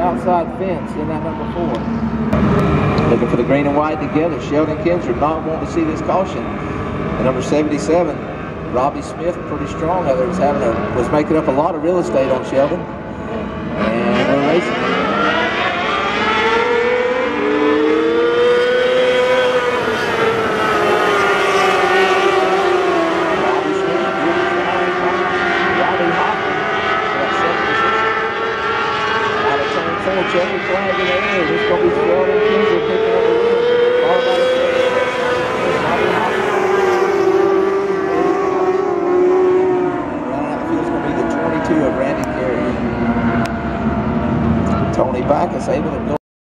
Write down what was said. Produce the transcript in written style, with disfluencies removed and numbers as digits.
outside fence in that number 4. Looking for the green and white together. Sheldon Kinsler not wanting to see this caution. And number 77, Robbie Smith, pretty strong out there, was making up a lot of real estate on Sheldon. And we're racing. Checkered flag in the air. This is going to be Sheldon Kinsler picking up the win. Followed by the running out the field is going to be the 22 of Randy Carey. Tony Backus able to go